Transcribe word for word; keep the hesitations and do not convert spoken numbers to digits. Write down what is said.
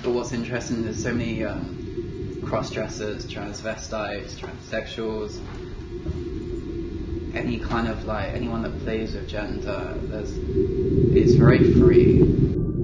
but what's interesting is so many um, cross-dressers, transvestites, transsexuals, any kind of like anyone that plays with gender. There's, it's very free.